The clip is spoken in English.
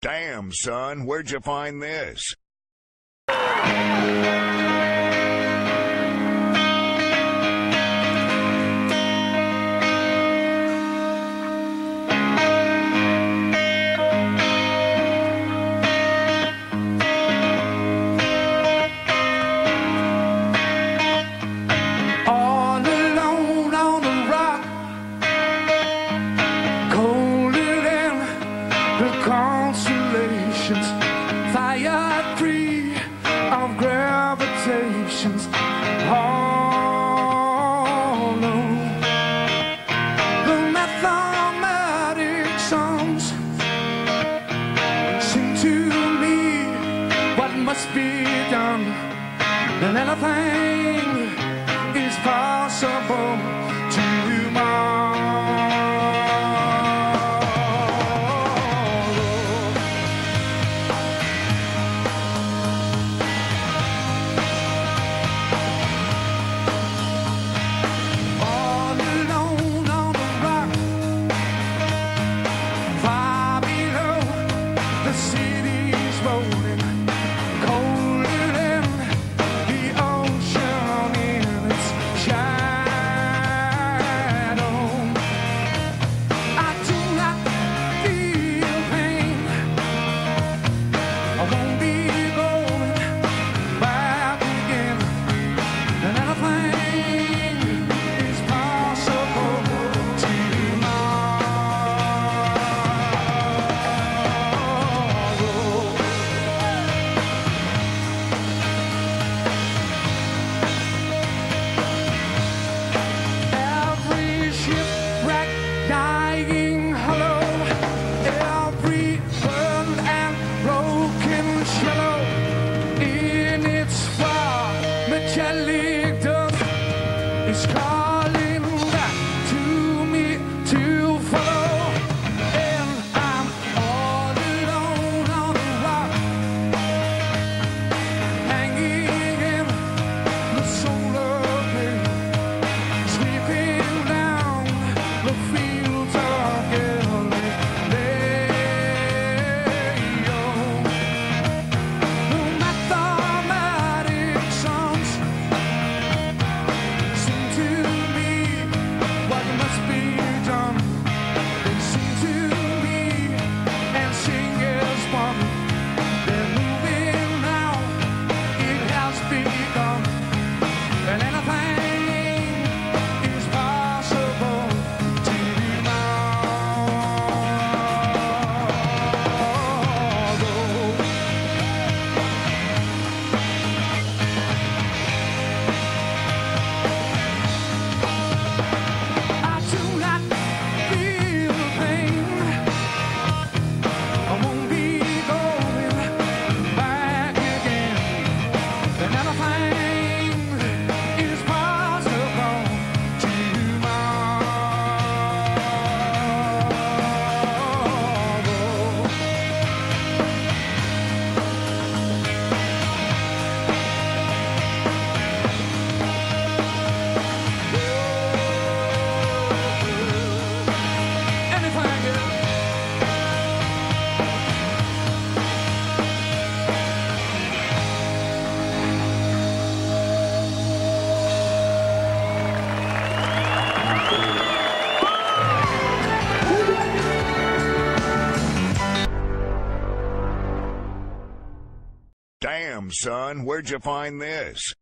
Damn, son, where'd you find this? Constellations, fired free of gravitations, hollow. The mathematic sums seem to me what must be done, and anything is possible tomorrow. It's calling back to me to follow, and I'm all alone on the rock, hanging in the solar glare, sweeping down the fields of Galileo. The mathematic sums must be done. They seem to me and sing as one. They're moving now, it has begun, and anything is possible Damn, son, where'd you find this?